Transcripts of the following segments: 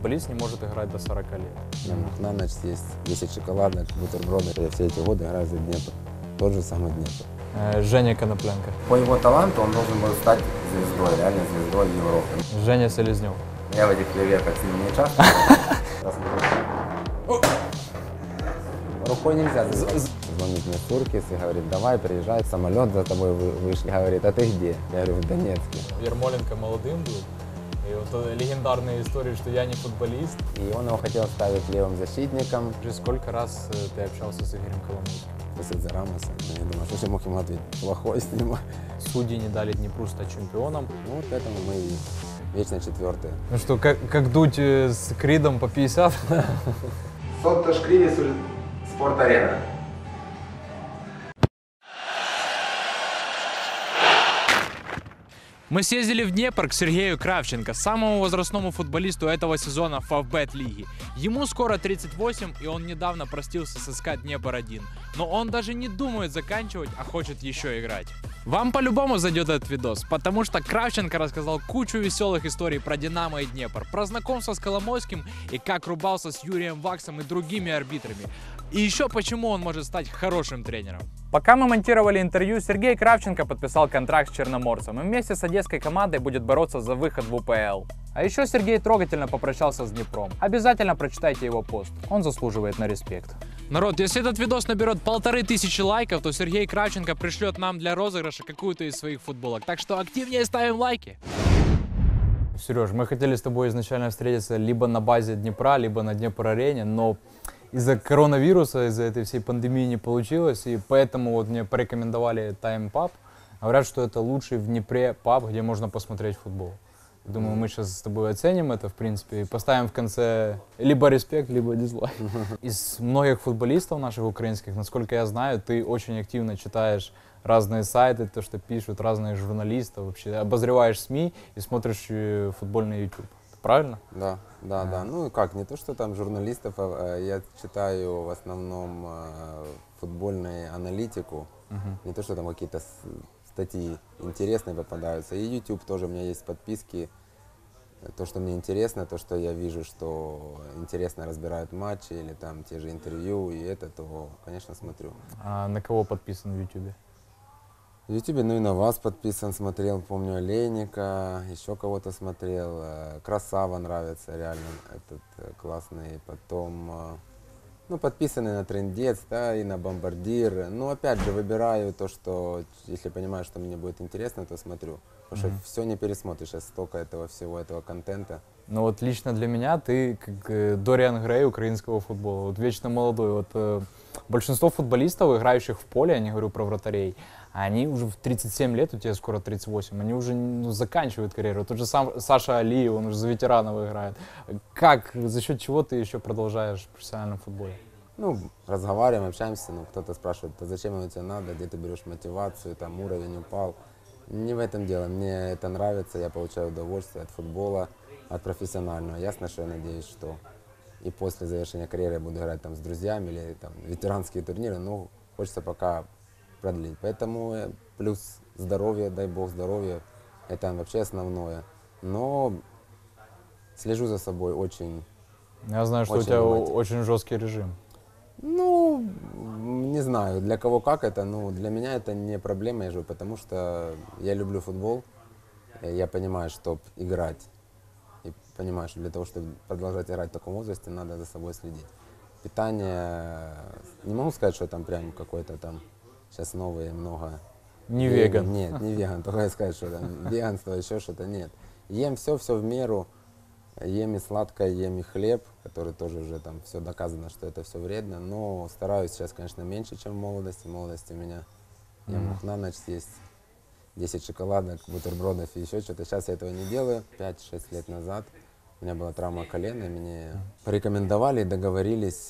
футболист не может играть до 40 лет. Я мог на ночь съесть 10 шоколадок, бутербродов. Я все эти годы играю за Днепр. Тот же самый Днепр. Женя Конопленко. По его таланту он должен был стать звездой, реально звездой Европы. Женя Селезнев. Я в этих клеветах с ним не участвую. Рукой нельзя забивать. Звонит мне Суркис и говорит: давай, приезжай, самолет за тобой вышли. Говорит: а ты где? Я говорю: в Донецке. Ермоленко молодым был. И вот легендарные истории, что я не футболист. И он его хотел ставить левым защитником. Уже сколько раз ты общался с Игорем Коломойским? После за Рамоса. Я думаю, что же мог ему ответить? Плохой с ним. Судьи не дали Днепру стать чемпионом. Ну, вот поэтому мы и вечно четвертые. Ну что, как дуть с Кридом по 50? Сотто Шкривис, Спорт-арена. Мы съездили в Днепр к Сергею Кравченко, самому возрастному футболисту этого сезона Фавбет лиги. Ему скоро 38, и он недавно простился с СК Днепр-1. Но он даже не думает заканчивать, а хочет еще играть. Вам по-любому зайдет этот видос, потому что Кравченко рассказал кучу веселых историй про Динамо и Днепр, про знакомство с Коломойским и как рубался с Юрием Ваксом и другими арбитрами. И еще почему он может стать хорошим тренером. Пока мы монтировали интервью, Сергей Кравченко подписал контракт с Черноморцем и вместе с одесской командой будет бороться за выход в УПЛ. А еще Сергей трогательно попрощался с Днепром. Обязательно прочитайте его пост, он заслуживает на респект. Народ, если этот видос наберет 1500 лайков, то Сергей Кравченко пришлет нам для розыгрыша какую-то из своих футболок. Так что активнее ставим лайки. Сереж, мы хотели с тобой изначально встретиться либо на базе Днепра, либо на Днепр-арене, но из-за коронавируса, из-за этой всей пандемии не получилось, и поэтому вот мне порекомендовали Time Pub. Говорят, что это лучший в Днепре паб, где можно посмотреть футбол. Думаю, мы сейчас с тобой оценим это, в принципе, и поставим в конце либо респект, либо дизлайк. Из многих футболистов наших украинских, насколько я знаю, ты очень активно читаешь разные сайты, то, что пишут разные журналисты, вообще обозреваешь СМИ и смотришь футбольный YouTube. Правильно? Да, да, да. Ну как, не то, что там журналистов, я читаю в основном футбольную аналитику, не то, что там какие-то статьи интересные попадаются. И YouTube тоже у меня есть подписки. То, что мне интересно, то, что я вижу, что интересно разбирают матчи или там те же интервью, и это, то, конечно, смотрю. А на кого подписан в YouTube? В Ютубе, ну и на вас подписан, смотрел, помню, Олейника, еще кого-то смотрел. Красава нравится, реально, этот классный. Потом, ну, подписаны на Трындец, да, и на Бомбардир. Ну, опять же, выбираю то, что, если понимаю, что мне будет интересно, то смотрю. Потому что все не пересмотришь, сейчас столько этого всего, этого контента. Ну вот лично для меня ты как Дориан Грей украинского футбола, вот вечно молодой. Вот большинство футболистов, играющих в поле, я не говорю про вратарей, они уже в 37 лет, у тебя скоро 38, они уже заканчивают карьеру. Тот же сам Саша Алиев, он уже за ветеранов играет. Как, за счет чего ты еще продолжаешь в профессиональном футболе? Ну, разговариваем, общаемся, ну, кто-то спрашивает: а зачем оно тебе надо, где ты берешь мотивацию, там уровень упал. Не в этом дело, мне это нравится, я получаю удовольствие от футбола, от профессионального. Ясно, что я надеюсь, что и после завершения карьеры я буду играть там с друзьями или там ветеранские турниры, но хочется пока продлить. Поэтому плюс здоровье, дай бог здоровья, это вообще основное. Но слежу за собой очень. Я знаю, что у тебя очень жесткий режим. Ну, не знаю, для кого как это, но для меня это не проблема, я живу, потому что я люблю футбол, я понимаю, чтобы играть, и понимаю, что для того, чтобы продолжать играть в таком возрасте, надо за собой следить. Питание, не могу сказать, что там прям какой-то там сейчас новые много. Не веган. Нет, не веган, только сказать, что там веганство, еще что-то, нет. Ем все в меру. Ем и сладкое, ем и хлеб, который тоже уже там все доказано, что это все вредно, но стараюсь сейчас, конечно, меньше, чем в молодости. В молодости у меня я мог на ночь съесть 10 шоколадок, бутербродов и еще что-то. Сейчас я этого не делаю. 5-6 лет назад у меня была травма колена, и мне порекомендовали и договорились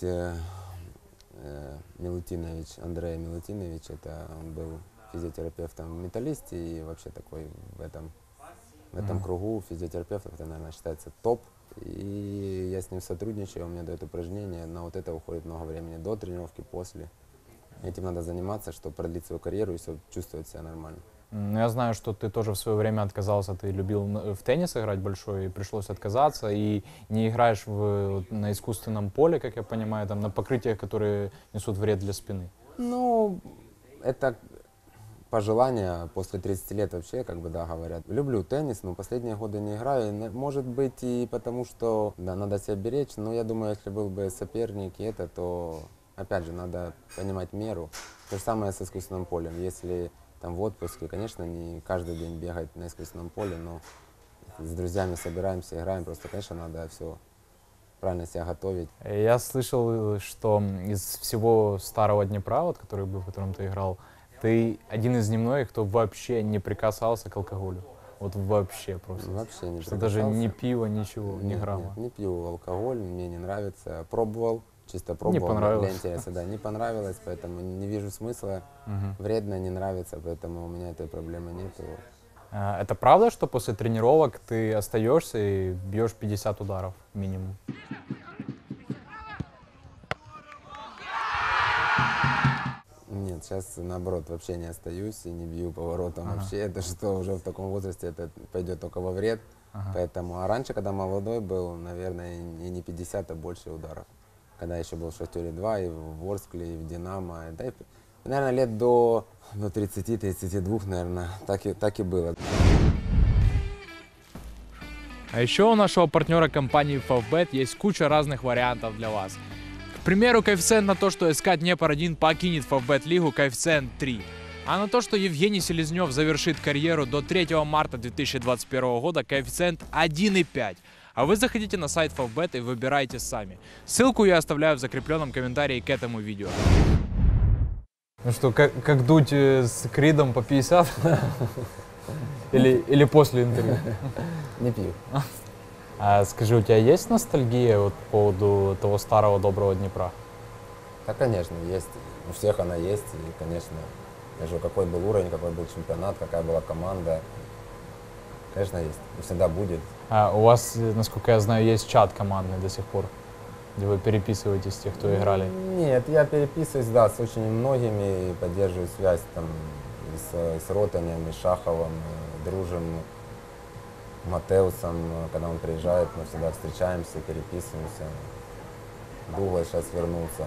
Милутинович, Андрей Милутинович, это он был физиотерапевтом в «Металлисте» и вообще такой в этом кругу физиотерапевтов, это, наверное, считается топ. И я с ним сотрудничаю, он мне дает упражнения, на вот это уходит много времени, до тренировки, после. Этим надо заниматься, чтобы продлить свою карьеру и чувствовать себя нормально. Я знаю, что ты тоже в свое время отказался, ты любил в теннис играть большой, и пришлось отказаться, и не играешь на искусственном поле, как я понимаю, там, на покрытиях, которые несут вред для спины. Ну, это пожелание после 30 лет вообще, как бы, да, говорят. Люблю теннис, но последние годы не играю. Может быть и потому, что, да, надо себя беречь, но я думаю, если был бы соперник и это, то, опять же, надо понимать меру. То же самое с искусственным полем. Если там в отпуске, конечно, не каждый день бегать на искусственном поле, но с друзьями собираемся, играем, просто, конечно, надо все правильно себя готовить. Я слышал, что из всего старого Днепра, вот, который был, в котором ты играл, ты один из немногих, кто вообще не прикасался к алкоголю. Вот вообще просто. Вообще не Что даже ни прикасался. пива, ничего, ни Нет, грамма. нет, не пью алкоголь, мне не нравится. Пробовал, чисто пробовал. понравилось. Для интереса, да, не понравилось, поэтому не вижу смысла. Мгм. Вредно, не нравится, поэтому у меня этой проблемы нету. Это правда, что после тренировок ты остаешься и бьешь 50 ударов минимум? Нет, сейчас наоборот вообще не остаюсь и не бью поворотом Ага. вообще. Это что уже в таком возрасте это пойдет только во вред. Ага. Поэтому, а раньше, когда молодой был, наверное, и не 50, а больше ударов. Когда еще был в Шахтере 2, и в Ворскле, и в Динамо. Да, и, наверное, лет до 30-32, наверное, так и было. А еще у нашего партнера компании Favbet есть куча разных вариантов для вас. К примеру, коэффициент на то, что СК Днепр-1 покинет Favbet лигу, коэффициент 3. А на то, что Евгений Селезнев завершит карьеру до 3 марта 2021 года, коэффициент 1,5. А вы заходите на сайт Favbet и выбирайте сами. Ссылку я оставляю в закрепленном комментарии к этому видео. Ну что, как дуть с Кридом по 50? Или после интервью? Не пью. А скажи, у тебя есть ностальгия вот по поводу того старого доброго Днепра? Да, конечно, есть. У всех она есть. И, конечно, я же, какой был уровень, какой был чемпионат, какая была команда. Конечно, есть. И всегда будет. А у вас, насколько я знаю, есть чат командный до сих пор, где вы переписываетесь с тех, кто играли? Нет, я переписываюсь, да, с очень многими, поддерживаю связь там и с Ротанем, и Шаховым, дружим Матеусом, когда он приезжает, мы всегда встречаемся, переписываемся. Дуглас сейчас вернулся.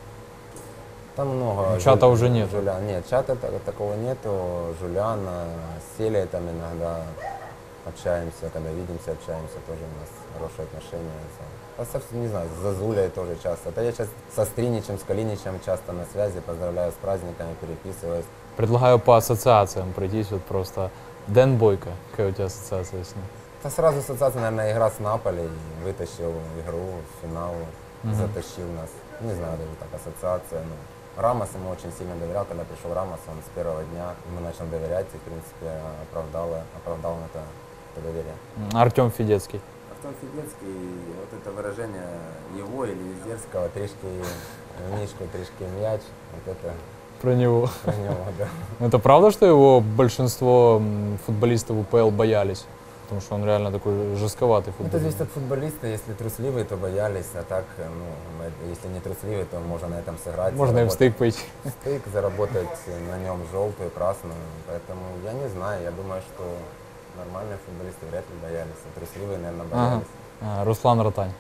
Там много. Чата уже нет. Жулян. Нет, чата такого нету. Жуляна, с Селей там иногда общаемся, когда видимся, общаемся, тоже у нас хорошие отношения. А совсем не знаю, с Зазулей тоже часто. Это я сейчас со Стриничем, с Калиничем часто на связи, поздравляю с праздниками, переписываюсь. Предлагаю по ассоциациям пройтись вот просто. Дэн Бойко, какая у тебя ассоциация с ним? Это сразу ассоциация, наверное, игра с Наполи, вытащил игру в финал, затащил нас. Не знаю, даже так ассоциация. Но Рамос ему очень сильно доверял, когда пришел Рамос, он с первого дня ему начал доверять и, в принципе, оправдал это доверие. Артем Федецкий. Артем Федецкий, вот это выражение его или Езерского, тришки Мишку, тришки мяч, вот это Про него. про него, да. Это правда, что его большинство футболистов УПЛ боялись? Потому что он реально такой жестковатый Это футболист. зависит от футболиста, если трусливый, то боялись, а так, если не трусливый, то можно на этом сыграть. Можно и в стык пойти. Стык, заработать на нем желтую, красную, поэтому я не знаю, я думаю, что нормальные футболисты вряд ли боялись, а трусливые, наверное, Ага. боялись. Руслан Ротань.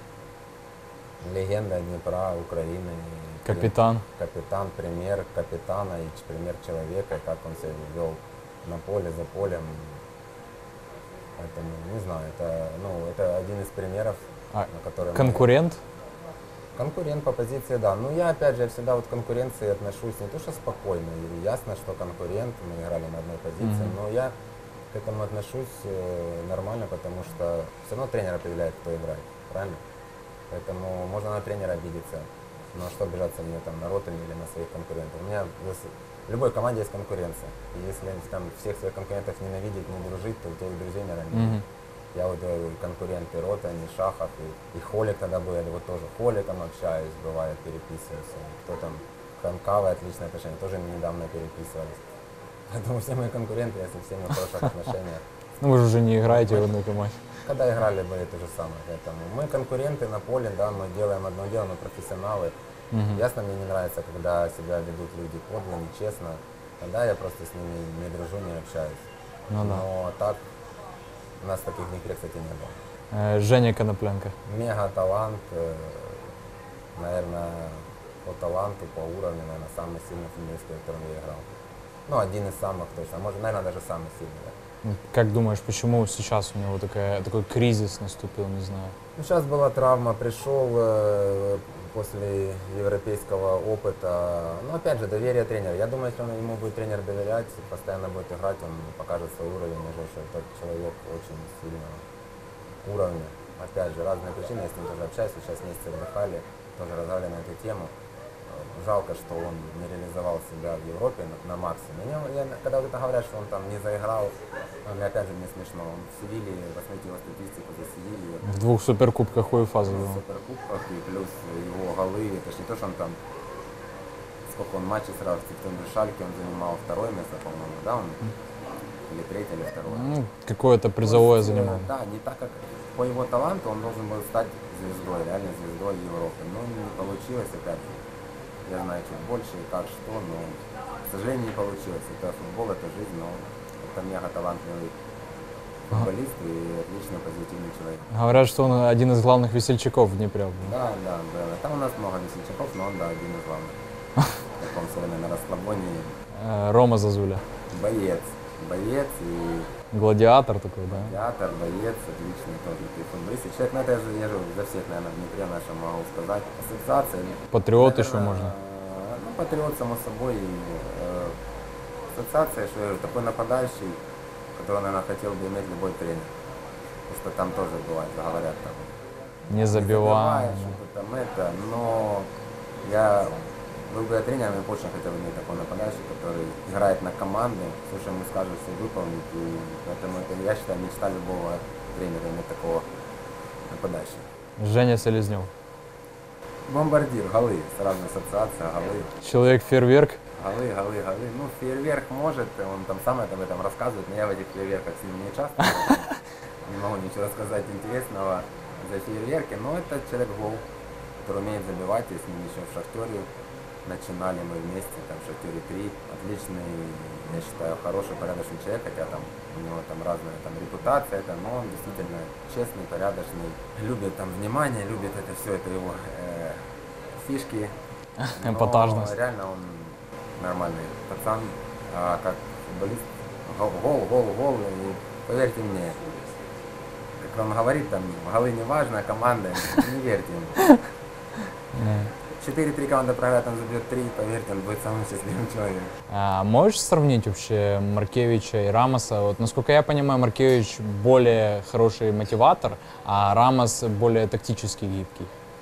Легенда Днепра, Украины. Капитан. Капитан, пример капитана и пример человека, как он себя вел на поле, за полем. Поэтому, не знаю, это один из примеров, А на который... конкурент? Конкурент по позиции, да. Ну, я, опять же, всегда вот к конкуренции отношусь не то, что спокойно. И ясно, что конкурент, мы играли на одной позиции, но я к этому отношусь нормально, потому что все равно тренер определяет, кто играет, правильно? Поэтому можно на тренера обидеться. Но что обижаться мне там на Ротане или на своих конкурентов? У меня в любой команде есть конкуренция. И если там всех своих конкурентов ненавидеть, не дружить, то у тебя и друзей, наверное, нет. Я вот конкуренты Ротани, Шахов и Холик тогда был, я вот тоже Холиком общаюсь, бывает, переписываюсь. Кто там, Ханкава, отличные отношения, тоже недавно переписывались. Поэтому все мои конкуренты, я со всеми в хороших отношениях. Ну вы же уже не играете в одной команде. Когда играли, были то же самое. Поэтому мы конкуренты на поле, да, мы делаем одно дело, мы профессионалы. Ясно, мне не нравится, когда себя ведут люди подло, нечестно. тогда я просто с ними не дружу, не общаюсь. Ну да. Но так, у нас таких в Днепре, кстати, не было. Женя Конопленко. Мега талант, наверное, по таланту, по уровню, наверное, самый сильный футболист, с которым я играл. Ну, один из самых точно, может, наверное, даже самый сильный. Да. Как думаешь, почему сейчас у него такой кризис наступил, не знаю? Ну, сейчас была травма, пришел после европейского опыта. Ну, опять же, доверие тренера. Я думаю, если ему будет тренер доверять, постоянно будет играть, он покажет свой уровень, уже что тот человек очень сильного уровня. Опять же, разные причины, я с ним тоже общаюсь, сейчас вместе отдыхали, тоже разговаривали на эту тему. Жалко, что он не реализовал себя в Европе на максимум. Когда вот это говорят, что он там не заиграл, мне опять же не смешно. Он в Севилье, посмотрите его статистику за Севилью. В 2 суперкубках УЕФА В забил. суперкубках и плюс его голы. Это ж не то, что он там, сколько он матчей сразу в том же Шальке, он занимал 2-е место, по-моему, да? Он, или 3-е, или 2-е. Ну, какое-то призовое есть, занимал. Да, не так, как по его таланту он должен был стать звездой, реально звездой Европы. Но не получилось, опять же. Я знаю чуть больше, как что, но, к сожалению, не получилось. Это футбол, это жизнь, но это мега талантливый футболист и отлично позитивный человек. Говорят, что он один из главных весельчаков в Днепре. Да, да, да. Там у нас много весельчаков, но он, да, один из главных. В таком современном расслабоне. Рома Зазуля. Боец. Боец и Гладиатор такой, да? театр, боец, отличный тоже футболист. И человек, это я же за всех, наверное, в Днепре нашем могу сказать. Ассоциация. Патриот наверное, еще можно. Ну, патриот, само собой. И, ассоциация, что я говорю, такой нападающий, которого, наверное, хотел бы иметь любой тренер. Потому что там тоже бывает, говорят, там, Не забиваем. что-то там это, но я был бы я тренером, я бы очень хотел иметь такой нападающий, который играет на команду, все, что ему скажут, все выполнить. И поэтому это, я считаю, мечта любого тренера иметь такого нападающего. Женя Селезнев. Бомбардир, голы, сразу ассоциация, голы. Человек-фейерверк. Голы, голы, голы. Ну, фейерверк может, он там сам об этом рассказывает, но я в этих фейерверках с ним не участвую. Не могу ничего рассказать интересного за фейерверки, но это человек-гол, который умеет забивать, и с ним еще в Шахтере начинали мы вместе, там в Шахтере 3. Отличный, я считаю, хороший, порядочный человек, хотя там у него там разная там репутация, это, но он действительно честный, порядочный, любит там внимание, любит это все, это его фишки. Эпатажность. Но реально он нормальный пацан, а как футболист, гол, и поверьте мне, как он говорит, там, голы не важно, команда, не верьте ему. 4-3 команда проиграет, он забьет 3, поверьте, он будет самым счастливым человеком. Можешь сравнить вообще Маркевича и Рамоса? Вот, насколько я понимаю, Маркевич более хороший мотиватор, а Рамос более тактически гибкий.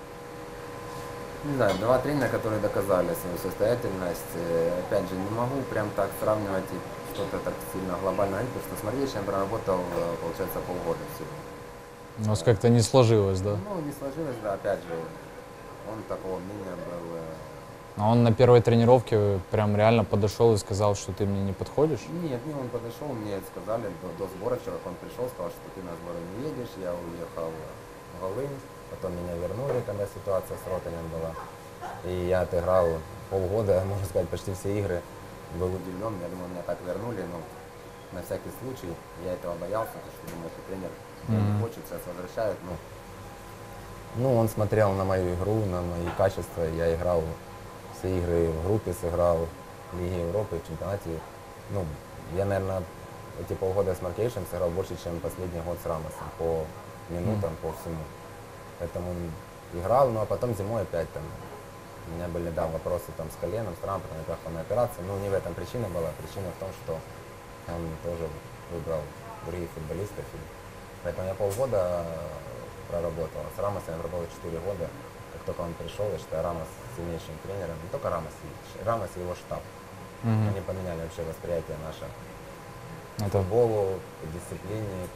Не знаю, два тренера, которые доказали свою состоятельность. Опять же, не могу прям так сравнивать и что-то так сильно глобально, потому что с Маркевичем я проработал, получается, полгода всего. У нас как-то не сложилось, да? Ну, не сложилось, да, опять же, он такого мнения был. А он на первой тренировке прям реально подошел и сказал, что ты мне не подходишь? Нет, он подошел, мне сказали до сбора вчера, он пришел, сказал, что ты на сборы не едешь, я уехал в Волынь, потом меня вернули, когда ситуация с Ротанем была. И я отыграл полгода, можно сказать, почти все игры. Был удивлен, я думал, меня так вернули, но на всякий случай я этого боялся, потому что думаю, что тренер не хочет, сейчас возвращают. Ну, он смотрел на мою игру, на мои качества. Я играл все игры в группе, сыграл в Лиге Европы, в чемпионате. Ну, я, наверное, эти полгода с Маркевичем сыграл больше, чем последний год с Рамосом, по минутам, по всему. Поэтому играл, ну а потом зимой опять там у меня были, да, вопросы там с коленом, с трампом, на операции. Но не в этом причина была. Причина в том, что он тоже выбрал других футболистов. И поэтому я полгода проработал. С Рамосом я работал 4 года. Как только он пришел, я считаю Рамос сильнейшим тренером. Не только Рамос и его штаб. Они поменяли вообще восприятие наше к футболу, к дисциплине,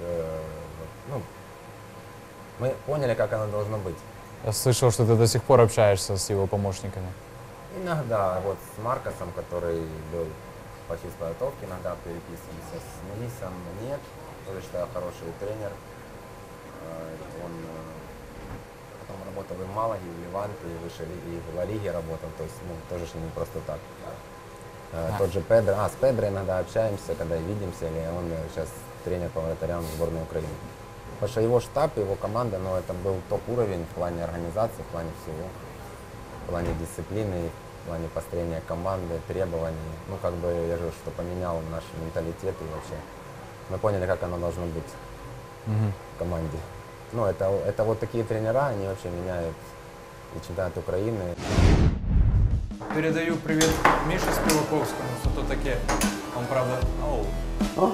мы поняли, как оно должно быть. Я слышал, что ты до сих пор общаешься с его помощниками. Иногда, вот с Маркосом, который был по чистой подготовке, иногда переписываемся. С Нунисом нет, тоже считаю хороший тренер. Он потом работал и в Малаге, и в Ливанте, и в Ла Лиге работал, то есть тоже не просто так. Тот же Педро. С Педро иногда общаемся, когда видимся, или он сейчас тренер по вратарям сборной Украины. Потому что его штаб, его команда, но это был топ-уровень в плане организации, в плане всего. В плане дисциплины, в плане построения команды, требований. Ну, как бы, я же что поменял наш менталитет и вообще. Мы поняли, как оно должно быть в команде. Ну, это вот такие тренера, они вообще меняют и чемпионат Украины. Передаю привет Мише Спиваковскому, что-то таке. Он, правда... Оу.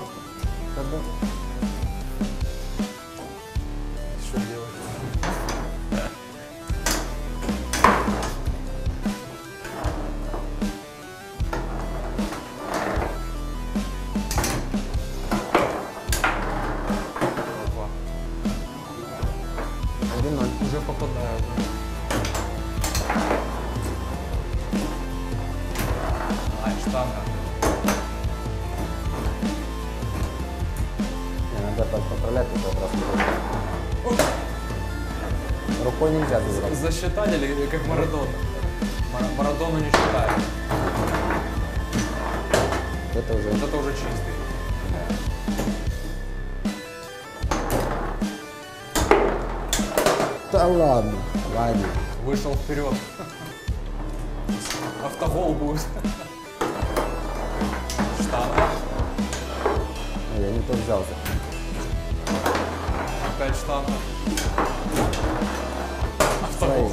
Что делать? Опа. 1-0. Уже попадаю. Штанга. Надо поправлять этот раз. Рукой нельзя забирать. Засчитать или как Марадона? Марадону не считают. Это уже чистый. Да ладно, ладно. Вышел вперед. Автогол будет. Штанга. Я не то взялся. Опять штанга. Свои.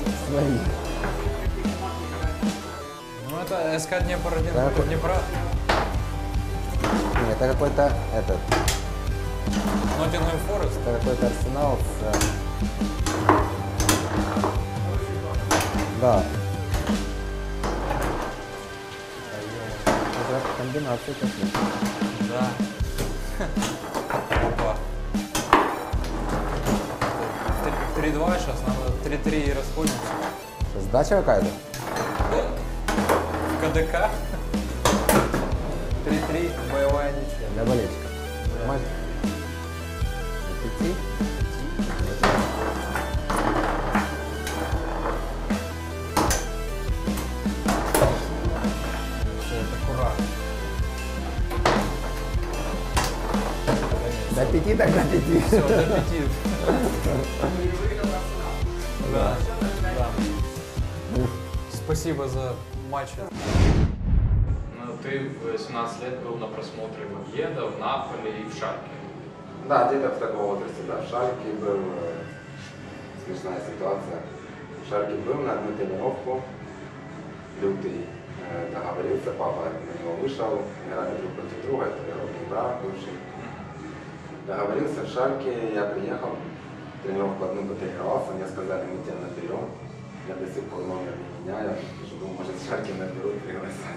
Ну это СК Днепр-1 Да, против Днепра. Нет, это какой-то этот. Ноттингем Форест. Это какой-то Арсенал с. Да. Это комбинация какие-то. Да. Опа. 3-2 сейчас, надо 3-3 и расходимся. Что, сдача какая-то? КДК. 3-3, боевая ничья. Для болельщиков. Матч. На 5? Все, это кура. До 5, так до 5. Все, до 5. Да. Спасибо за матч. Ну, ты в 17 лет был на просмотре в Овьедо, в Наполе и в Шальке. Да, где-то в таком возрасте, да. В Шальке был смешная ситуация. В Шальке был на одну тренировку. Лютый договорился, папа на него вышел, играли друг против друга, это родной брат бывший. Договорился в Шальке, я приехал, тренировку одну потренировался, мне сказали, мы тебя наберем. Я до сих пор номер не меняю, жду, может, в Шальке наберут, пригласят.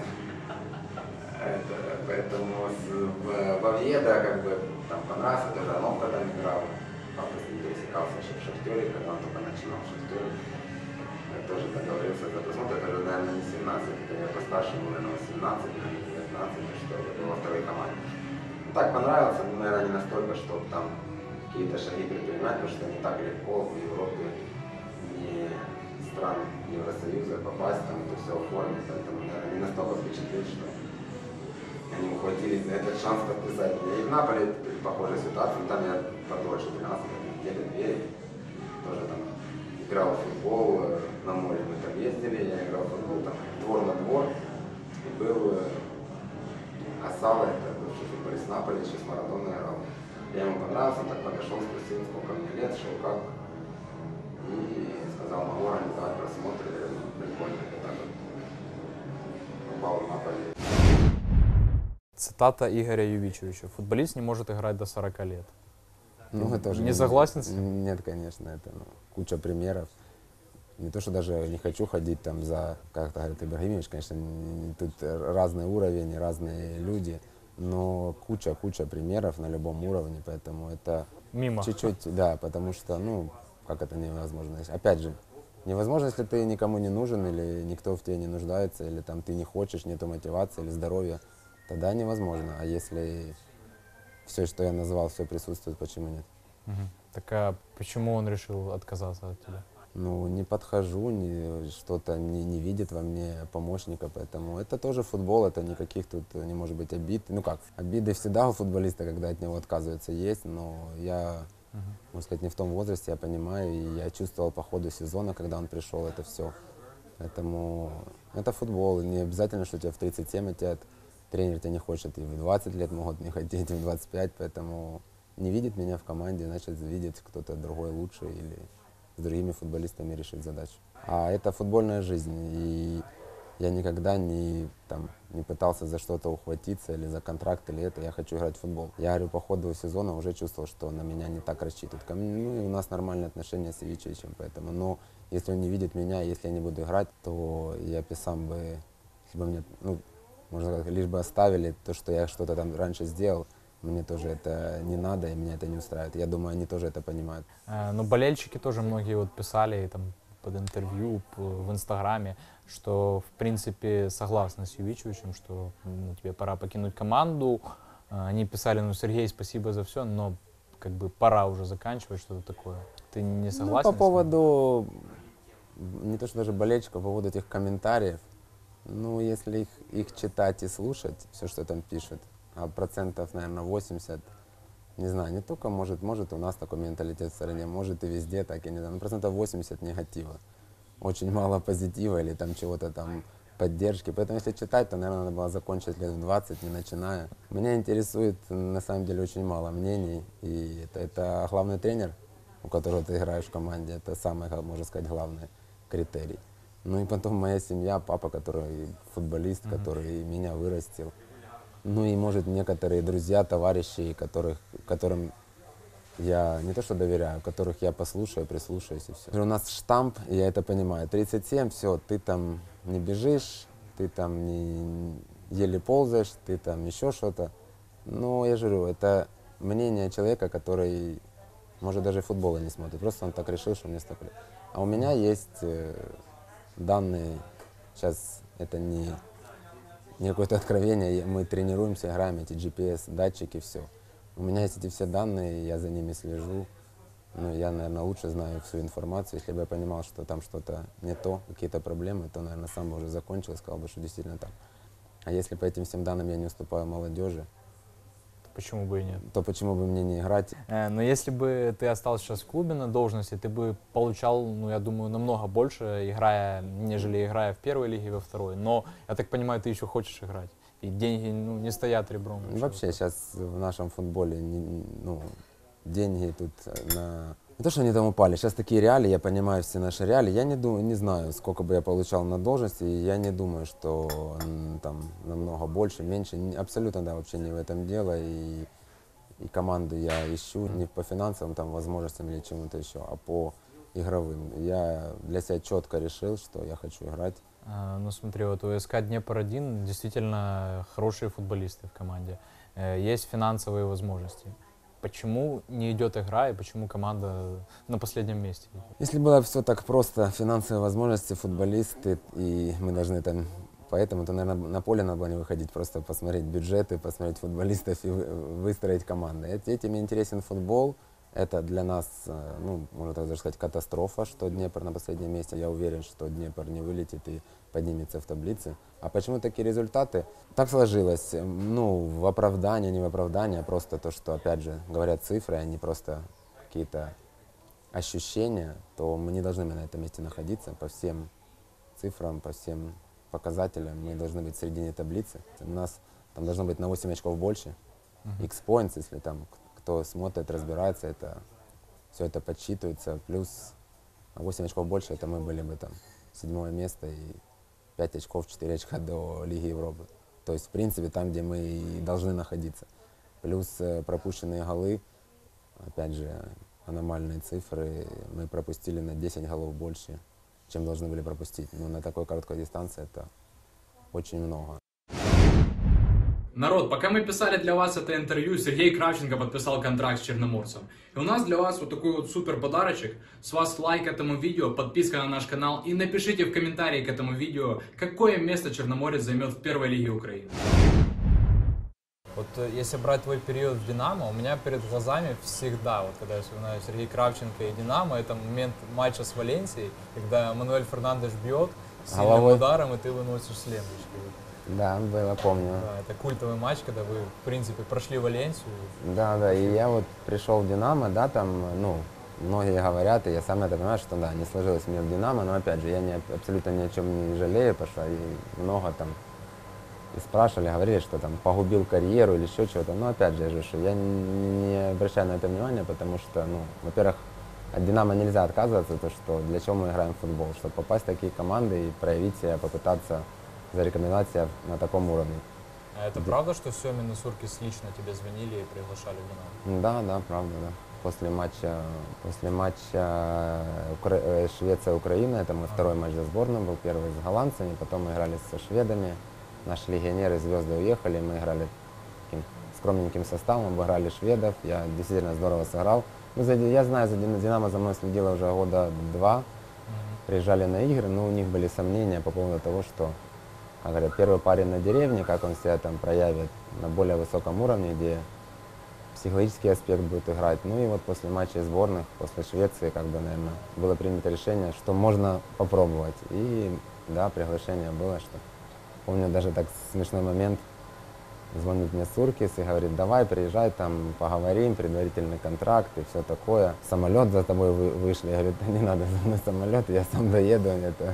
Поэтому в Овьедо как бы там понравился, даже Ановка там играл. Папа с ним пересекался еще в Шахтере, когда он только начинал в Шахтере. Я тоже договорился за просмотр, это уже, наверное, не 17, это я постарше был, наверное, 18, наверное, 19, что ли, был во второй команде. Ну, так понравился, но, наверное, не настолько, чтобы там какие-то шаги предпринимать, потому что не так легко в Европе, не стран Евросоюза попасть, там это все оформить, поэтому, наверное, не настолько впечатлить, что они ухватились за этот шанс подписать меня. И в Наполе похожая ситуация, но там я подольше, 13 недели, 2, тоже там играл в футбол, на море мы там ездили, я играл в футбол, там двор на двор, и был Асала, это бывший футболист Наполи, еще с Марадоной играл. Я ему понравился, он так подошел, спросил, сколько мне лет, что как, и сказал, могу организовать просмотр, я говорю, ну, прикольно, это так вот попал в Наполи. Цитата Игоря Ювичевича. Футболист не может играть до 40 лет. Ну, это уже Не согласен с этим? Нет, конечно, это куча примеров. Не то, что даже не хочу ходить там за, как говорит Ибрагимович, конечно, тут разный уровень, разные люди, но куча примеров на любом уровне, поэтому это Мимо. чуть-чуть, да, потому что, ну, как это невозможно. Опять же, невозможно, если ты никому не нужен, или никто в тебе не нуждается, или там ты не хочешь, нету мотивации или здоровья, тогда невозможно. А если все, что я назвал, все присутствует, почему нет? Так а почему он решил отказаться от тебя? ну, не подхожу, что-то не видит во мне помощника, поэтому это тоже футбол, это никаких тут не может быть обид. Ну как, обиды всегда у футболиста, когда от него отказываются, есть, но я, можно сказать, не в том возрасте, я понимаю, и я чувствовал по ходу сезона, когда он пришел, это все. Поэтому это футбол, не обязательно, что тебя в 37 хотят, тренер тебя не хочет, и в 20 лет могут не хотеть, и в 25, поэтому не видит меня в команде, значит, видит кто-то другой лучше или с другими футболистами решить задачу. А это футбольная жизнь, и я никогда не пытался за что-то ухватиться или за контракт, или это. Я хочу играть в футбол. Я говорю, по ходу сезона уже чувствовал, что на меня не так рассчитывают. Ну и у нас нормальные отношения с Ивичевичем, поэтому. Но если он не видит меня, если я не буду играть, то я сам бы, если бы мне, ну, можно сказать, лишь бы оставили то, что я что-то там раньше сделал, мне тоже это не надо, и меня это не устраивает. Я думаю, они тоже это понимают. Но болельщики тоже многие вот писали там под интервью в Инстаграме, что в принципе согласны с Ивичевичем, что тебе пора покинуть команду. Они писали, ну, Сергей, спасибо за все, но как бы пора уже заканчивать, что-то такое. Ты не согласен? Ну, по поводу, не то что даже болельщиков, по поводу этих комментариев, ну, если их читать и слушать, все, что там пишут, а процентов, наверное, 80, не знаю, не только может у нас такой менталитет в стране, может и везде, так и не знаю, но процентов 80 негатива. Очень мало позитива или там чего-то там поддержки. Поэтому если читать, то, наверное, надо было закончить лет в 20, не начиная. Меня интересует, на самом деле, очень мало мнений. И это главный тренер, у которого ты играешь в команде, это самый, можно сказать, главный критерий. Ну и потом моя семья, папа, который футболист, который меня вырастил. Ну и, может, некоторые друзья, товарищи, которым я не то что доверяю, которых я послушаю, прислушаюсь и все. У нас штамп, и я это понимаю. 37, все, ты там не бежишь, ты там не еле ползаешь, ты там еще что-то. Но я же говорю, это мнение человека, который, может, даже футбола не смотрит. Просто он так решил, что мне столько лет. А у меня есть данные, сейчас это не какое-то откровение, мы тренируемся, играем, эти GPS-датчики, все. У меня есть эти все данные, я за ними слежу. Ну, я, наверное, лучше знаю всю информацию. Если бы я понимал, что там что-то не то, какие-то проблемы, то, наверное, сам бы уже закончил и сказал бы, что действительно так. А если по этим всем данным я не уступаю молодежи, Почему бы и нет? то почему бы мне не играть? Но если бы ты остался сейчас в клубе на должности, ты бы получал, ну, я думаю, намного больше, нежели играя в первой лиге и во второй. Но, я так понимаю, ты еще хочешь играть. И деньги, ну, не стоят ребром. Вообще сейчас в нашем футболе деньги тут не то, что они там упали, сейчас такие реалии, я понимаю все наши реалии. Я не знаю, сколько бы я получал на должности, и я не думаю, что там намного больше, меньше. Абсолютно, да, вообще не в этом дело. И команду я ищу не по финансовым там возможностям или чему-то еще, а по игровым. Я для себя четко решил, что я хочу играть. Ну смотри, вот у СК Днепр-1 действительно хорошие футболисты в команде. Есть финансовые возможности. Почему не идет игра и почему команда на последнем месте? Если было все так просто, финансовые возможности, футболисты, и мы должны там, поэтому, то, наверное, на поле надо было не выходить, просто посмотреть бюджеты, посмотреть футболистов и выстроить команды. Этим интересен футбол. Это для нас, ну, можно так даже сказать, катастрофа, что Днепр на последнем месте. Я уверен, что Днепр не вылетит и поднимется в таблице. А почему такие результаты? Так сложилось. Ну, в оправдание, не в оправдание, а просто то, что, опять же, говорят цифры, а не просто какие-то ощущения, то мы не должны на этом месте находиться по всем цифрам, по всем показателям. Мы должны быть в середине таблицы. У нас там должно быть на 8 очков больше. X-points, если там кто смотрит, разбирается, все это подсчитывается, плюс 8 очков больше, это мы были бы там 7 место и 5 очков, 4 очка до Лиги Европы. То есть, в принципе, там, где мы и должны находиться. Плюс пропущенные голы, опять же, аномальные цифры, мы пропустили на 10 голов больше, чем должны были пропустить. Но на такой короткой дистанции это очень много. Народ, пока мы писали для вас это интервью, Сергей Кравченко подписал контракт с Черноморцем. И у нас для вас вот такой вот супер подарочек. С вас лайк этому видео, подписка на наш канал и напишите в комментарии к этому видео, какое место Черноморец займет в первой лиге Украины. Вот если брать твой период в «Динамо», у меня перед глазами всегда, вот когда я вспоминаю Сергей Кравченко и «Динамо», это момент матча с Валенсией, когда Мануэль Фернандеш бьет сильным Головой. ударом, и ты выносишь с ленточкой. Да, было, помню. Да, это культовый матч, когда вы, в принципе, прошли Валенсию. Да, да, и я вот пришел в «Динамо», да, там, ну, многие говорят, и я сам это понимаю, что да, не сложилось мне в «Динамо», но опять же, я абсолютно ни о чем не жалею, потому что и много там и спрашивали, говорили, что там погубил карьеру или еще чего-то, но опять же, я говорю, что я не обращаю на это внимания, потому что, ну, во-первых, от «Динамо» нельзя отказываться, то что для чего мы играем в футбол, чтобы попасть в такие команды и проявить себя, попытаться зарекомендовать себя на таком уровне. А это правда, что Семин и Суркис лично тебе звонили и приглашали в «Динамо»? Да, да, правда, да. После матча Швеция-Украина, это мой второй матч за сборную был, первый с голландцами, потом мы играли со шведами, наши легионеры, звезды уехали, мы играли таким скромненьким составом, обыграли шведов, я действительно здорово сыграл. Ну, я знаю, за «Динамо» за мной следило уже года два, приезжали на игры, но у них были сомнения по поводу того, что, как говорят, первый парень на деревне, как он себя там проявит на более высоком уровне, где психологический аспект будет играть. Ну и вот после матча сборных, после Швеции, как бы, наверное, было принято решение, что можно попробовать. И да, приглашение было, что помню даже так смешной момент. Звонит мне Суркис и говорит, давай, приезжай, там, поговорим, предварительный контракт и все такое. Самолет за тобой вышли. Я говорю, да не надо за мной самолет, я сам доеду.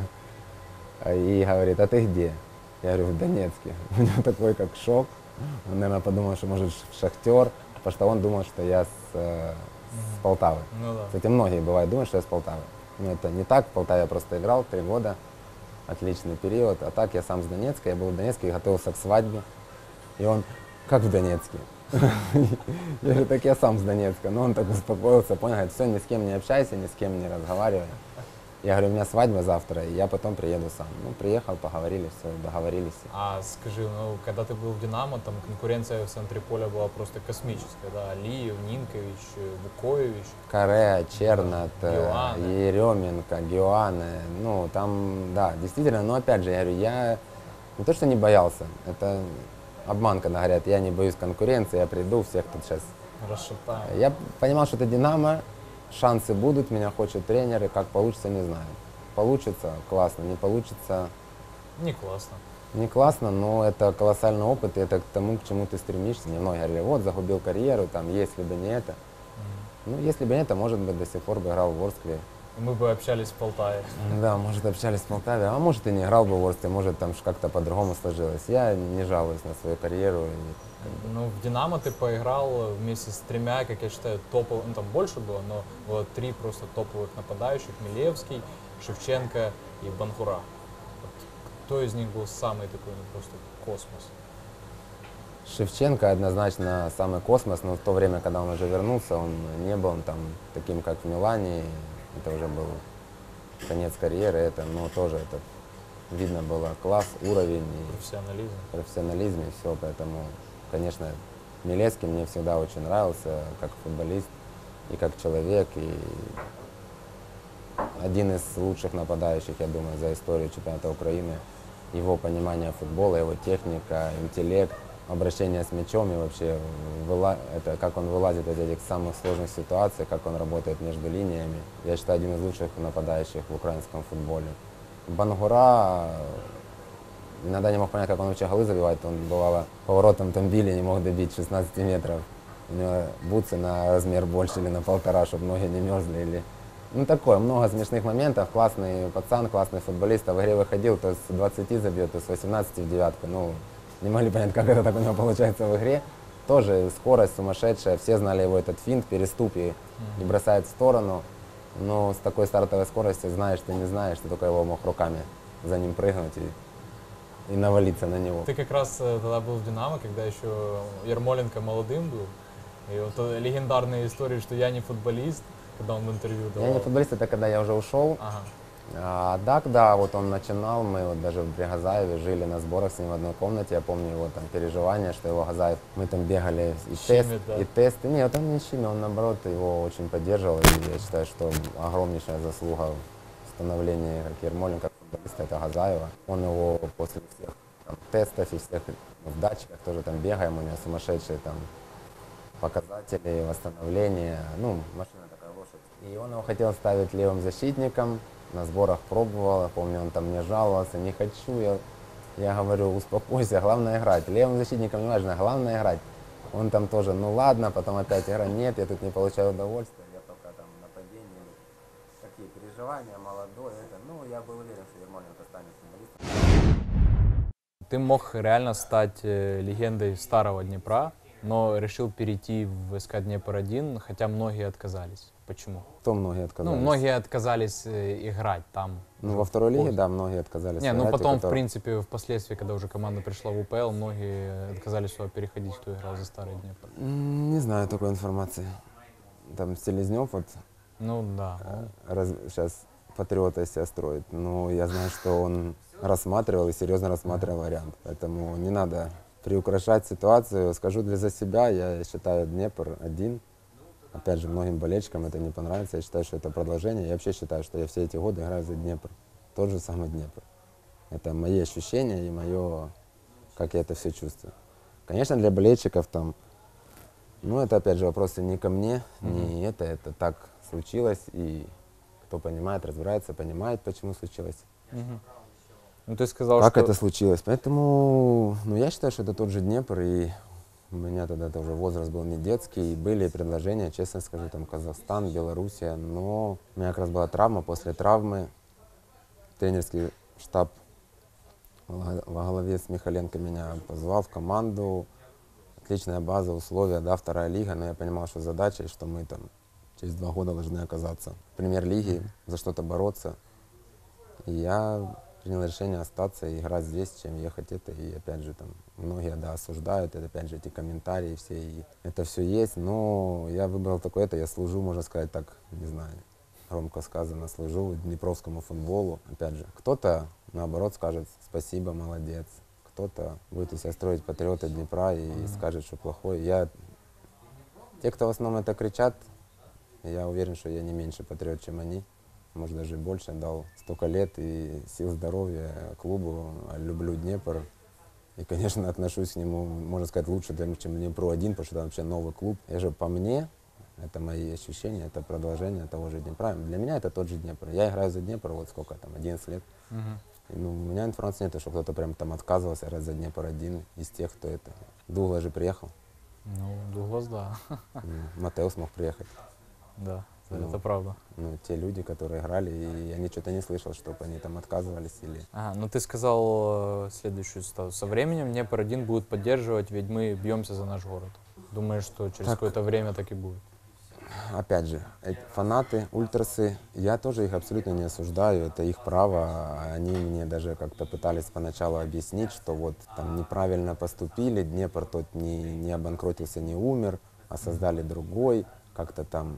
И говорит, а ты где? Я говорю, в Донецке. У него такой как шок. Он, наверное, подумал, что может в «Шахтер», потому что он думал, что я с Полтавы. Ну да. Кстати, многие бывают думают, что я с Полтавы. Но это не так, в Полтаве я просто играл 3 года, отличный период. А так я сам с Донецка, я был в Донецке и готовился к свадьбе. И он, как в Донецке? Я говорю, так я сам с Донецка. Но он так успокоился, понял, говорит, все, ни с кем не общайся, ни с кем не разговаривай. Я говорю, у меня свадьба завтра, и я потом приеду сам. Ну, приехал, поговорили, все, договорились. А скажи, ну, когда ты был в «Динамо», там конкуренция в центре поля была просто космическая, да? Алиев, Нинкович, Вукоевич. Каре, Чернат, Геоане. Еременко, Геоане. Ну, там, да, действительно, но опять же, я говорю, я не то, что не боялся, это обман, когда говорят, я не боюсь конкуренции, я приду, всех тут сейчас. Расшатаем. Я понимал, что это «Динамо», шансы будут, меня хочет тренер, и как получится, не знаю. Получится, классно, не получится, Не классно. не классно, но это колоссальный опыт, и это к тому, к чему ты стремишься. Мне многие говорили, вот, загубил карьеру, там, если бы не это. Ну, если бы не это, может быть, до сих пор бы играл в Ворскле. Мы бы общались в Полтаве. Да, может, общались в Полтаве, а может, и не играл бы в Ворскле, может, там как-то по-другому сложилось. Я не жалуюсь на свою карьеру. Ну, в «Динамо» ты поиграл вместе с 3, как я считаю, топовых, ну там больше было, но было 3 просто топовых нападающих: Милевский, Шевченко и Банхура. Вот кто из них был самый такой, ну, просто космос? Шевченко однозначно самый космос, но в то время, когда он уже вернулся, он не был там таким, как в Милане. Это уже был конец карьеры, это, но тоже это видно было класс, уровень и профессионализм и все, поэтому, конечно, Милевский мне всегда очень нравился как футболист и как человек, и один из лучших нападающих, я думаю, за историю чемпионата Украины. Его понимание футбола, его техника, интеллект, обращение с мячом и вообще это, как он вылазит из этих самых сложных ситуаций, как он работает между линиями. Я считаю, один из лучших нападающих в украинском футболе. Бангура, иногда не мог понять, как он вообще голы забивает. Он, бывало, поворотом там били, не мог добить 16 метров. У него бутсы на размер больше или на 1,5, чтобы ноги не мерзли. Или... Ну, такое, много смешных моментов. Классный пацан, классный футболист. А в игре выходил, то с 20 забьет, то с 18 в девятку. Ну, не могли понять, как это так у него получается в игре. Тоже скорость сумасшедшая. Все знали его этот финт, переступ и бросает в сторону. Но с такой стартовой скоростью знаешь, ты не знаешь, ты только его мог руками за ним прыгнуть и навалиться на него. Ты как раз тогда был в «Динамо», когда еще Ермоленко молодым был. И вот легендарные истории, что я не футболист, когда он в интервью давал. Я не футболист, это когда я уже ушел. Ага. А так, да, вот он начинал, мы вот даже в Бригазаеве жили на сборах с ним в одной комнате, я помню его там переживания, что его Газаев, мы там бегали Щемит, да? и тесты. Нет, он не щемил, он наоборот его очень поддерживал, и я считаю, что огромнейшая заслуга в становлении как Ермоленко как футболиста, это Газаева. Он его после всех там, тестов и всех В датчиках тоже там бегаем, у него сумасшедшие там показатели, восстановления. Ну, машина такая лошадь. И он его хотел ставить левым защитником, на сборах пробовал, помню, он там мне жаловался, не хочу, я говорю, успокойся, главное играть. Левым защитником не важно, главное играть. Он там тоже, ну ладно, потом опять игра, нет, я тут не получаю удовольствия, я только там нападение, такие переживания, молодой, это, ну, я был уверен, что Ермоленко станет футболистом. Ты мог реально стать легендой старого Днепра, но решил перейти в СК Днепр-1, хотя многие отказались. Почему? Кто многие отказались? Ну, многие отказались играть там. Ну, во второй лиге, да, многие отказались Не, играть. ну потом, которые... в принципе, впоследствии, когда уже команда пришла в УПЛ, многие отказались сюда переходить, кто играл за старый Днепр. Не знаю такой информации. Там Селезнев вот Ну, да. сейчас патриота из себя строит. Но я знаю, что он рассматривал и серьезно рассматривал вариант. Поэтому не надо приукрашать ситуацию. Скажу за себя, я считаю Днепр-1. Опять же, многим болельщикам это не понравится. Я считаю, что это продолжение. Я вообще считаю, что я все эти годы играю за Днепр. Тот же самый Днепр. Это мои ощущения и мое, как я это все чувствую. Конечно, для болельщиков там, ну, это опять же вопросы не ко мне, не это так случилось. И кто понимает, разбирается, понимает, почему случилось. Ну, ты сказал, как что... это случилось. Поэтому, ну, я считаю, что это тот же Днепр. И у меня тогда тоже возраст был не детский. И были предложения, честно скажу, там Казахстан, Белоруссия. Но у меня как раз была травма. После травмы тренерский штаб во главе с Михаленко меня позвал в команду. Отличная база, условия, да, вторая лига. Но я понимал, что задача, и что мы там через 2 года должны оказаться в премьер-лиге, за что-то бороться. И я принял решение остаться и играть здесь, чем ехать это. И опять же, там многие, да, осуждают, это опять же эти комментарии все, и это все есть. Но я выбрал такое это, я служу, можно сказать так, не знаю, громко сказано, служу днепровскому футболу. Опять же, кто-то, наоборот, скажет спасибо, молодец. Кто-то будет из себя строить патриота Днепра и скажет, что плохой. Те, кто в основном это кричат, я уверен, что я не меньше патриот, чем они. Может, даже больше, дал столько лет и сил, здоровья клубу. Люблю Днепр. И, конечно, отношусь к нему, можно сказать, лучше, чем Днепру-1, потому что это вообще новый клуб. Я же по мне, это мои ощущения, это продолжение того же Днепра. Для меня это тот же Днепр. Я играю за Днепр, вот сколько там, 11 лет. И, ну, у меня информации нет, что кто-то прям там отказывался играть за Днепр-1 из тех, кто это. Дуглас же приехал. Ну, Дуглас, да. Матео смог приехать. Да, Ну, это правда. Ну, те люди, которые играли, и я что-то не слышал, чтобы они там отказывались или... Ага, ну ты сказал следующую цитату. Со временем Днепр-1 будет поддерживать, ведь мы бьемся за наш город. Думаешь, что через какое-то время так и будет? Опять же, фанаты, ультрасы, я тоже их абсолютно не осуждаю, это их право. Они мне даже как-то пытались поначалу объяснить, что вот там неправильно поступили, Днепр тот не обанкротился, не умер, а создали другой, как-то там.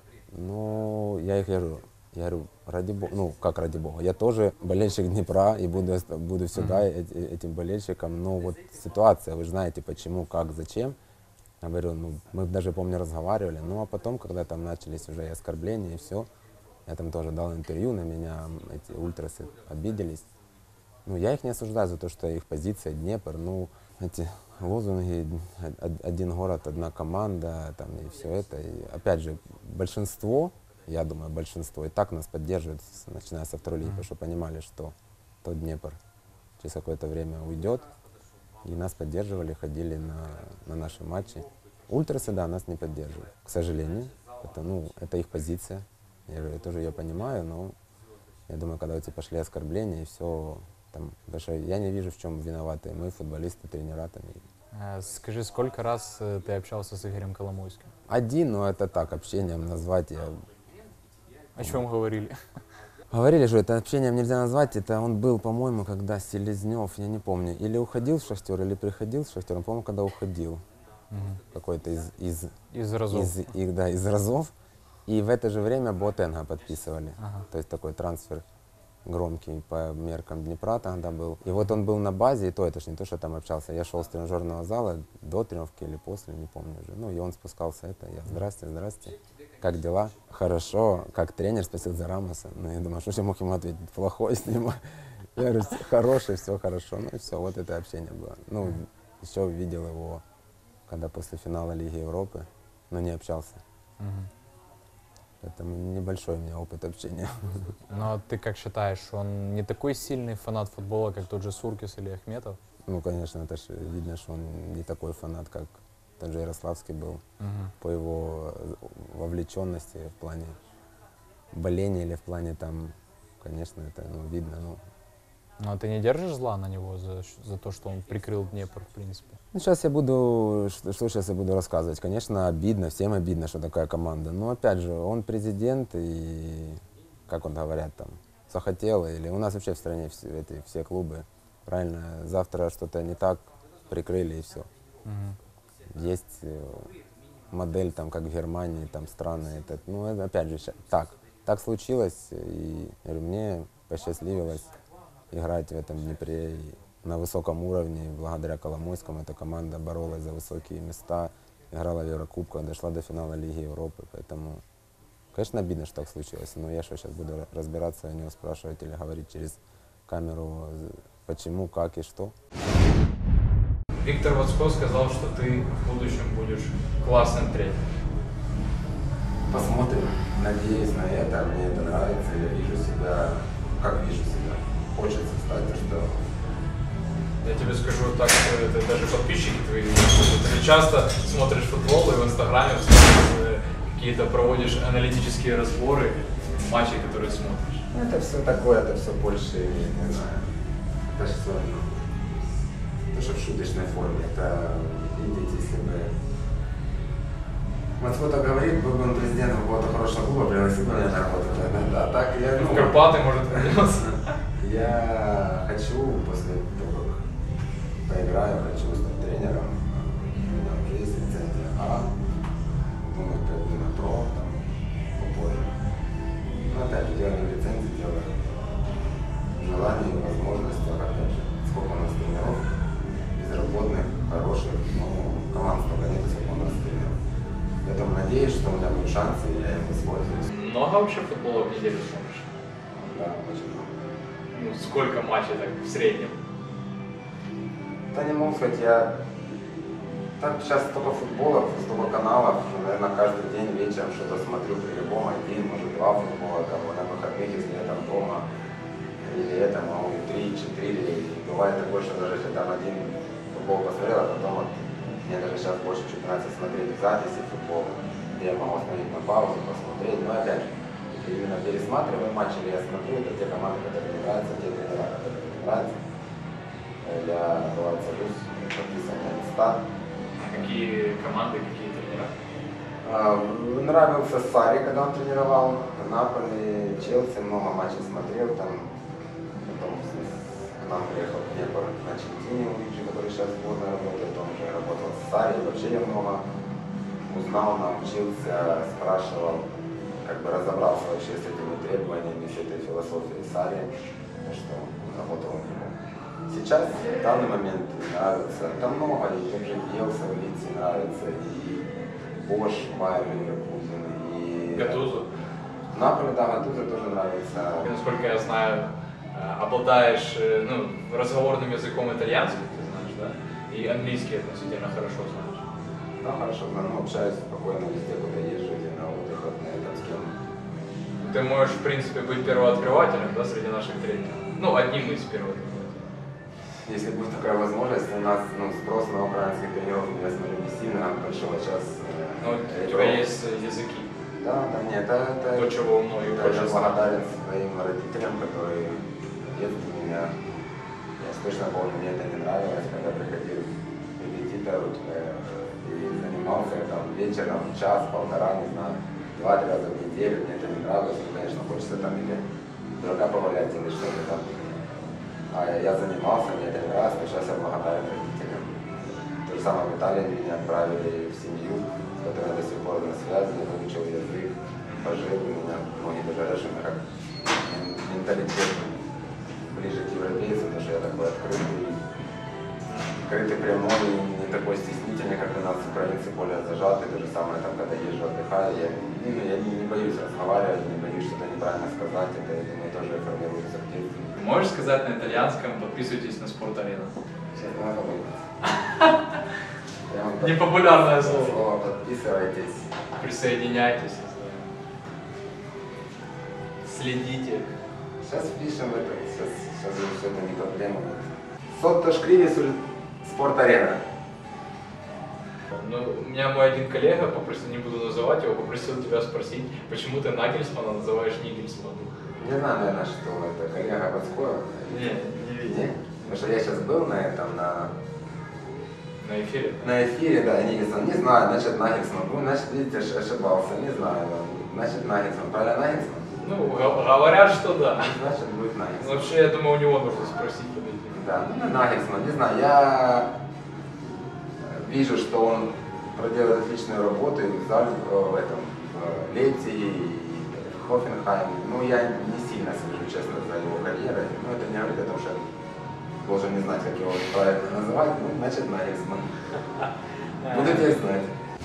Ну, я их говорю, ради бога, ну, как ради бога, я тоже болельщик Днепра и буду всегда этим болельщиком, но вот ситуация, вы же знаете, почему, как, зачем. Я говорю, ну, мы даже, помню, разговаривали, ну, а потом, когда там начались уже и оскорбления, и все, я там тоже дал интервью, на меня эти ультрасы обиделись. Ну, я их не осуждаю за то, что их позиция Днепр, ну, эти лозунги, один город, одна команда, там, и все это. И, опять же, большинство, я думаю, большинство и так нас поддерживает, начиная со второй лиги, потому что понимали, что тот Днепр через какое-то время уйдет. И нас поддерживали, ходили на наши матчи. Ультрасы, да, нас не поддерживают, к сожалению. Это их позиция. Я тоже ее понимаю, но я думаю, когда эти пошли оскорбления и все, там, потому что я не вижу, в чем виноваты мы, футболисты, тренера. Скажи, сколько раз ты общался с Игорем Коломойским? Один, но это так, общением назвать я... О чем говорили? Говорили, что это общением нельзя назвать, это он был, по-моему, когда Селезнев, я не помню, или уходил в Шахтер, или приходил в Шахтер, по-моему, когда уходил. Какой-то Из Разов. из Разов. И в это же время Боатенга подписывали. То есть такой трансфер громкий по меркам Днепра тогда был. И вот он был на базе, и то это ж не то, что там общался. Я шел с тренажерного зала до тренировки или после, не помню уже. Ну, и он спускался я, здрасте, как дела? Хорошо, как тренер, спросил за Рамоса. Ну, я думаю, что я мог ему ответить, плохой с ним. Я говорю, хороший, все хорошо. Ну и все, вот это общение было. Ну, Еще видел его, когда после финала Лиги Европы, но не общался. Поэтому небольшой у меня опыт общения. Но ты как считаешь, он не такой сильный фанат футбола, как тот же Суркис или Ахметов? Ну, конечно, это же видно, что он не такой фанат, как тот же Ярославский был, по его вовлеченности в плане боления или в плане там, конечно, это видно. Но ты не держишь зла на него за то, что он прикрыл Днепр, в принципе? Ну, сейчас я буду, что сейчас я буду рассказывать. Конечно, обидно, всем обидно, что такая команда. Но опять же, он президент и, как он говорят, там, захотел, или у нас вообще в стране все клубы, правильно, завтра что-то не так, прикрыли и все. Есть модель, там, как в Германии, там, страны, это, опять же, так случилось, и говорю, мне посчастливилось играть в этом Днепре и на высоком уровне. Благодаря Коломойскому эта команда боролась за высокие места, играла в Еврокубках, дошла до финала Лиги Европы. Поэтому, конечно, обидно, что так случилось. Но я что, сейчас буду разбираться, у него спрашивать или говорить через камеру, почему, как и что. Виктор Вацко сказал, что ты в будущем будешь классным тренером. Посмотрим. Надеюсь на это. Мне это нравится. Я вижу себя, как вижу себя. Хочется стать, что... Я тебе скажу так, что это даже подписчики твои. Ты часто смотришь футбол и в Инстаграме какие-то проводишь аналитические разборы матчей, которые смотришь. Ну, это все такое, это все больше, не знаю, это же все, это же в шуточной форме. Это, видите, если бы... Вот кто-то говорит, был бы он президентом какого-то хорошего клуба, пригласил бы меня на работу. Да, так я... В Карпаты, может, вернется. Я хочу после того, как поиграю, хочу стать тренером. У меня уже есть лицензия А. Думаю, пойду на ПРО, там, попозже. Но опять же, дело не лицензии, дело желания и возможностях, опять же. Сколько у нас тренеров, безработных, хороших, но команд столько нет, сколько у нас тренеров. Поэтому надеюсь, что у меня будут шансы, и я им воспользуюсь. Много вообще футбола в неделю смотришь? Да, очень много. Ну, сколько матчей так в среднем? Да не могу сказать, я... Так сейчас столько футбола, столько каналов, что, наверное, каждый день вечером что-то смотрю при любом, один, может, два футбола, там, на выходных, если я там дома, или это, могу 3-4, бывает такое, что даже если там один футбол посмотрел, а потом вот, мне даже сейчас больше чуть нравится смотреть записи футбола, где я могу остановить на паузу, посмотреть, но опять же, именно пересматриваю матч, или я смотрю, это те команды, которые мне нравятся, те тренера, которые мне нравятся. Я, бывает, сажусь, подписан на места. Какие команды, какие тренера? Нравился Сарри, когда он тренировал. Наполи, Челси, много матчей смотрел. Там, потом к нам приехал Днепр на Чентине, который сейчас в сборной работает. Он уже работал с Сарри. Вообще я много узнал, научился, спрашивал, как бы разобрался вообще с этими требованиями, с этой философией Сарри, что работал у него. Сейчас, в данный момент, нравится, там много, и тот же Биелса в Лидсе нравится, и Бош, Байер, Ливеркузен, и... Гатузо? Наполе, да, Гатузо тоже нравится. И, насколько я знаю, обладаешь разговорным языком итальянским, ты знаешь, да? И английский относительно хорошо знаешь. Да, хорошо, но общаюсь спокойно везде, куда езжу, где на отдых, на этом с кем. Ты можешь, в принципе, быть первооткрывателем, да, среди наших тренеров? Ну, одним из первооткрывателей. Если будет такая возможность, у нас спрос на украинских тренеров, я смотрю, не сильно большого сейчас. Ну, у тебя есть языки. Да, нет, это то, чего многих я благодарен своим родителям, которые в детстве меня, я точно помню, мне это не нравилось, когда приходил репетитор и занимался там вечером, час-полтора, не знаю, 2-3 раза в неделю, мне это не нравилось, но, конечно, хочется там или дурака повалять, или что-то там. А я занимался, мне это не нравилось, но сейчас я благодарен родителям. То же самое в Италии меня отправили в семью, с которой я до сих пор на связи, я выучил язык, пожил, у меня многие даже решили, как менталитет ближе к европейцам, потому что я такой открытый, прямой, не такой стеснительный, как у нас украинцы, более зажатый. То же самое, там, когда езжу, отдыхаю, я не боюсь разговаривать, не боюсь что-то неправильно сказать, это, я думаю, тоже формируется в детстве. Можешь сказать на итальянском, подписывайтесь на Спорт-Арена? Сейчас надо выйти. Непопулярное слово. Слово подписывайтесь. Присоединяйтесь. Следите. Сейчас впишем это, сейчас все это не проблема. Сотто Шкривис спорт-арена. Ну, у меня мой один коллега попросил, не буду называть его, попросил тебя спросить, почему ты Нагельсмана называешь Нигельсман? Не знаю, наверное, что это коллега подскоил. Не видел. Нет? Потому что я сейчас был на этом, На эфире? на эфире, да, Нигельсон. Не знаю, значит Нагельсман. Ну, значит, видите, ошибался, не знаю. Значит Нагельсман. Правильно Нагельсман? Ну, говорят, что да. Значит будет Нагельсман. Вообще, я думаю, у него нужно спросить. Да, ну Нагельсман, не знаю, я вижу, что он проделает отличную работу и в этом в Лейпциге и в Хофенхайме. Ну, я не сильно слежу, честно, за его карьерой. Но это не говорит о том, что я должен не знать, как его правильно называть. Ну, значит, Нагельсман. Буду теперь знать.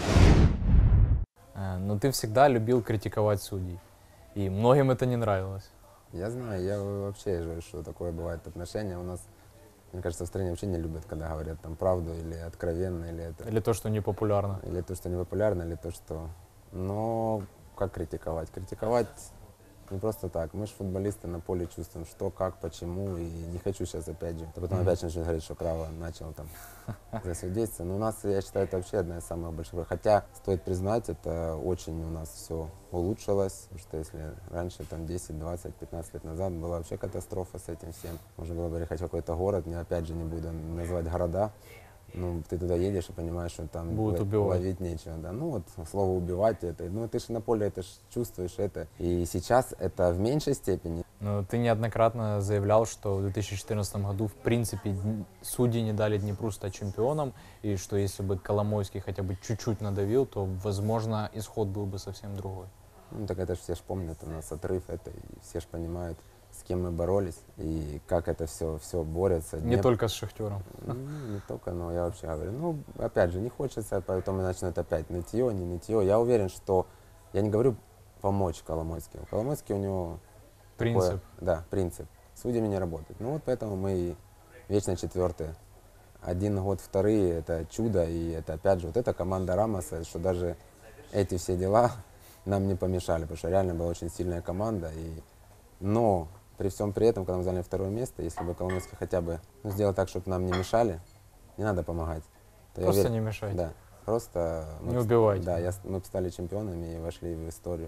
Но ты всегда любил критиковать судей. И многим это не нравилось. Я знаю, я вообще же, что такое бывает отношения. У нас, мне кажется, в стране вообще не любят, когда говорят там правду или откровенно, или это. Или то, что не популярно. Или то, что не популярно, или то, что... Но как критиковать? Критиковать не просто так. Мы же футболисты на поле чувствуем, что, как, почему. И не хочу сейчас опять же. А потом опять начнут говорить, что право начал там засвидетельствовать. Но у нас, я считаю, это вообще одна из самых больших. Хотя, стоит признать, это очень у нас все улучшилось. Потому что если раньше, там 10, 20, 15 лет назад была вообще катастрофа с этим всем. Можно было бы ехать в какой-то город, не опять же не буду называть города. Ну, ты туда едешь и понимаешь, что там будут убивать. ловить нечего, да. Ну, вот слово убивать это, ну, ты же на поле это ж чувствуешь это. И сейчас это в меньшей степени. Но ты неоднократно заявлял, что в 2014 году, в принципе, судьи не дали Днепру стать чемпионом, и что если бы Коломойский хотя бы чуть-чуть надавил, то, возможно, исход был бы совсем другой. Ну, так это же все ж помнят, у нас отрыв это, и все ж понимают, с кем мы боролись, и как это все борется. Не только с Шахтером. Ну, не только, но я вообще говорю, ну, опять же, не хочется, поэтому начнут опять нытье, не нытье. Я уверен, что, я не говорю помочь Коломойскому. Коломойский у него... Принцип. Такое, да, принцип. Судьями не работает. Ну вот поэтому мы и вечно четвертые. Один год вторые, это чудо, и это опять же, вот эта команда Рамоса, что даже эти все дела нам не помешали, потому что реально была очень сильная команда. Но при всем при этом, когда мы заняли второе место, если бы Коломойский хотя бы сделал так, чтобы нам не мешали, не надо помогать. Просто не мешайте. Да, просто... Не убивайте. Да, мы стали чемпионами и вошли в историю.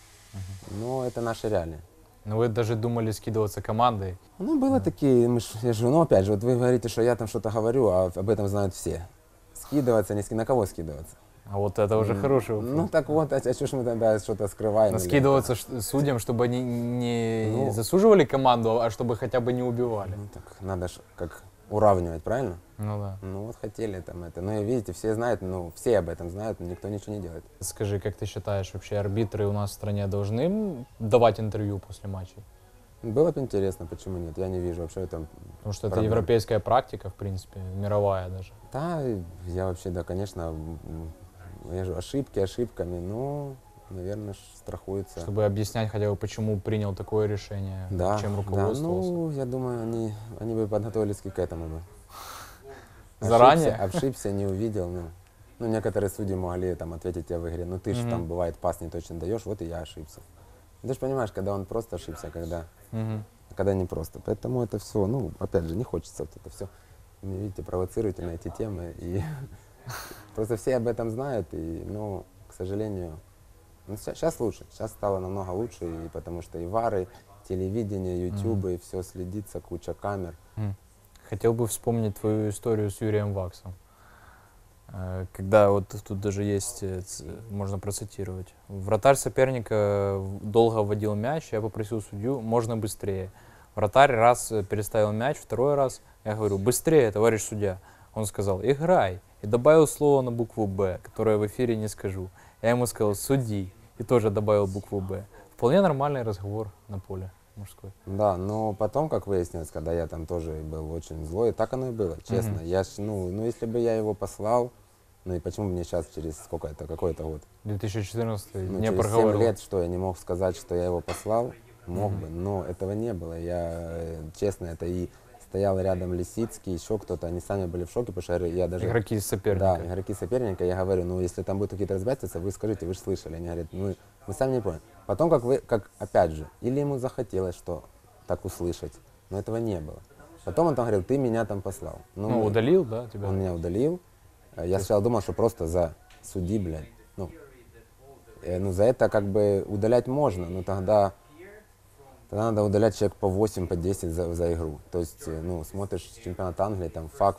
Но это наши реалии. Но вы даже думали скидываться командой. Ну, было такие, я же, ну, опять же, вот вы говорите, что я там что-то говорю, а об этом знают все. Скидываться, на кого скидываться? А вот это уже хороший вопрос. Ну, так вот, а что ж мы тогда что-то скрываем? Но скидываться судьям, чтобы они не засуживали команду, а чтобы хотя бы не убивали. Ну, так надо ж как уравнивать, правильно? Ну да. Ну, вот хотели там это. Ну, и видите, все знают, ну, все об этом знают, но никто ничего не делает. Скажи, как ты считаешь, вообще арбитры у нас в стране должны давать интервью после матчей? Было бы интересно, почему нет? Я не вижу вообще там. Потому что это европейская практика, в принципе, мировая даже. Да, я вообще, да, конечно, я же ошибки ошибками, но, наверное, страхуются. Чтобы объяснять хотя бы, почему принял такое решение, да, чем руководствовался. Да, ну, я думаю, они бы подготовились к этому бы. Заранее? Ошибся, не увидел, ну, некоторые судьи могли там ответить тебе в игре, ну, ты же там, бывает, пас не точно даешь, вот и я ошибся. Ты же понимаешь, когда он просто ошибся, когда не просто. Поэтому это все, ну, опять же, не хочется вот это все. Вы видите, провоцируете на эти темы. И просто все об этом знают, но, к сожалению, сейчас лучше. Сейчас стало намного лучше, и потому что и вары, телевидение, ютубы, и все следится, куча камер. Хотел бы вспомнить твою историю с Юрием Ваксом. Когда вот тут даже есть, можно процитировать. Вратарь соперника долго вводил мяч, я попросил судью, можно быстрее. Вратарь раз переставил мяч, второй раз, я говорю, быстрее, товарищ судья. Он сказал, играй. И добавил слово на букву «Б», которое в эфире не скажу. Я ему сказал, суди. И тоже добавил букву «Б». Вполне нормальный разговор на поле мужской. Да, но потом, как выяснилось, когда я там тоже был очень злой, так оно и было, честно. Я ну, если бы я его послал, ну и почему мне сейчас через сколько это, какой-то год? 2014 ну, не через проговорил. 7 лет, что я не мог сказать, что я его послал, мог бы, но этого не было. Я, честно, это и стоял рядом Лисицкий, еще кто-то, они сами были в шоке, потому что я даже... Игроки соперника. Да, игроки соперника, я говорю, ну если там будут какие-то разбирательства, вы скажите, вы же слышали. Они говорят, ну мы сами не поняли. Потом, опять же, или ему захотелось, что так услышать, но этого не было. Потом он там говорил, ты меня там послал. Ну, удалил, да, тебя? Он меня удалил. Я сначала думал, что просто за судьи, блядь, ну за это как бы удалять можно, но тогда надо удалять человек по 8, по 10 за игру. То есть, ну, смотришь чемпионат Англии, там фак,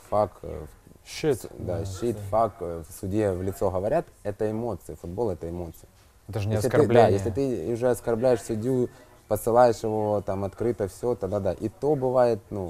щит, фак, судье в лицо говорят, это эмоции, футбол это эмоции. Это же не оскорбление. Если ты уже оскорбляешь судью, посылаешь его там открыто, все, тогда да. И то бывает, ну,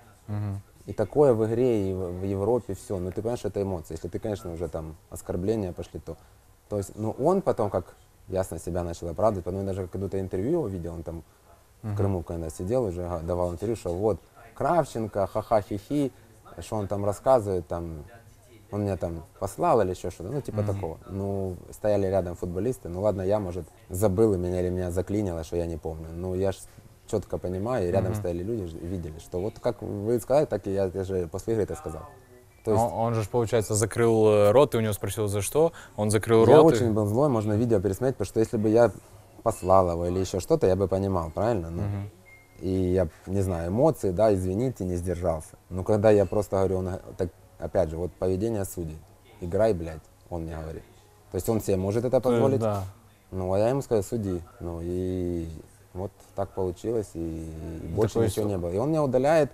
и такое в игре, и в Европе, все. Но ты понимаешь, это эмоции. Если ты, конечно, уже там оскорбления пошли, то есть, ну, он потом, как ясно себя начал оправдывать, потом я даже когда-то интервью его видел, он там в Крыму, когда сидел, уже давал интервью, что вот Кравченко, ха-ха-хи-хи, что он там рассказывает, там, он меня там послал или еще что-то, ну, типа такого. Ну, стояли рядом футболисты, ну, ладно, я, может, забыл или меня заклинило, что я не помню. Ну, я ж четко понимаю, и рядом стояли люди, видели, что вот как вы сказали, так и я же после игры это сказал. То есть, он же, получается, закрыл рот, ты у него спросил, за что, он закрыл рот. Я очень был злой, можно видео пересмотреть, потому что если бы я послал его или еще что-то, я бы понимал, правильно? Ну, и я, не знаю, эмоции, да, извините, не сдержался. Но когда я просто говорю, так, опять же, вот поведение судей, играй, блядь, он мне говорит. То есть он себе может это позволить, да. Ну, а я ему сказал, суди. Ну, и вот так получилось, и больше ничего не было. И он меня удаляет.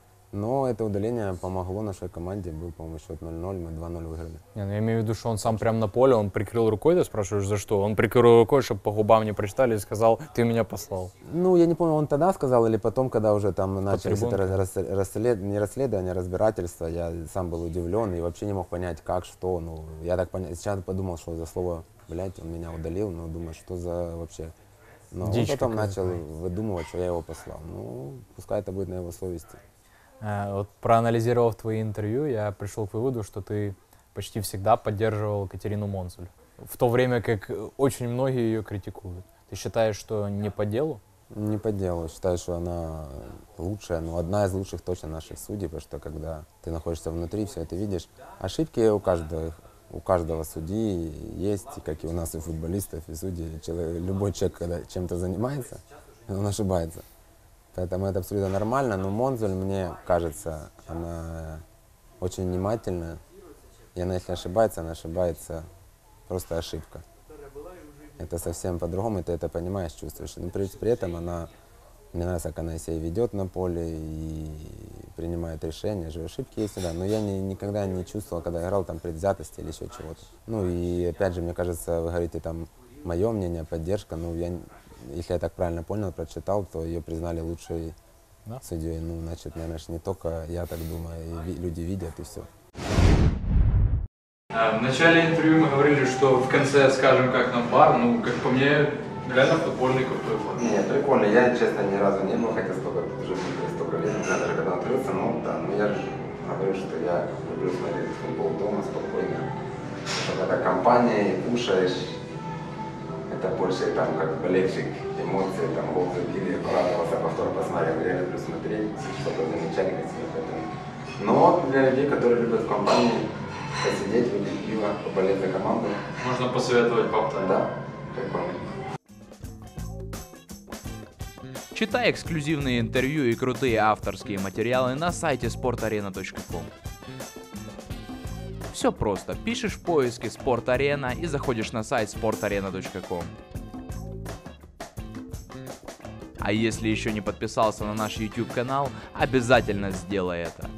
Но это удаление помогло нашей команде, был, по-моему, счет 0-0, мы 2-0 выиграли. Не, ну я имею в виду, что он сам прямо на поле, он прикрыл рукой, ты спрашиваешь, за что? Он прикрыл рукой, чтобы по губам не прочитали и сказал, ты меня послал. Ну, я не помню, он тогда сказал или потом, когда уже там начались это не расследование, а разбирательство, я сам был удивлен и вообще не мог понять, как, что. Ну, я так сейчас подумал, что за слово, блядь, он меня удалил, но думаю, что за вообще. Но он потом начал выдумывать, что я его послал. Ну, пускай это будет на его совести. Вот проанализировав твои интервью, я пришел к выводу, что ты почти всегда поддерживал Катерину Монцуль, в то время как очень многие ее критикуют. Ты считаешь, что не по делу? Не по делу. Считаю, что она лучшая, но одна из лучших точно наших судей, потому что когда ты находишься внутри, все это видишь. Ошибки у каждого судьи есть, как и у нас, и футболистов, и судей. Любой человек, когда чем-то занимается, он ошибается. Поэтому это абсолютно нормально, но Монцуль, мне кажется, она очень внимательная. И она, если ошибается, она ошибается просто ошибка. Это совсем по-другому, ты это понимаешь, чувствуешь. Но при этом мне нравится, как она себя ведет на поле и принимает решения. Же ошибки есть всегда, но я никогда не чувствовал, когда играл, там, предвзятости или еще чего-то. Ну и опять же, мне кажется, вы говорите, там, мое мнение, поддержка, ну если я так правильно понял, прочитал, то ее признали лучшей судьей. Ну, значит, наверное, не только я так думаю, и люди видят, и все. В начале интервью мы говорили, что в конце скажем, как нам бар. Ну, как по мне, реально футбольный крутой бар. Нет, прикольно. Я, честно, ни разу не был, хотя столько лет, даже когда открылся, но да, но я же говорю, что я люблю смотреть футбол дома спокойно. Когда компания, кушаешь, это больше там как болельщик, эмоции, там гол забили, порадовался, повтор посмотрел, я люблю смотреть, что-то замечательное. Но для людей, которые любят в компании посидеть, выпить пиво, поболеть за команду. Можно посоветовать повторить. Да, прикольно. Читай эксклюзивные интервью и крутые авторские материалы на сайте sportarena.com. Все просто. Пишешь в поиске «Спорт-арена» и заходишь на сайт sportarena.com. А если еще не подписался на наш YouTube канал, обязательно сделай это.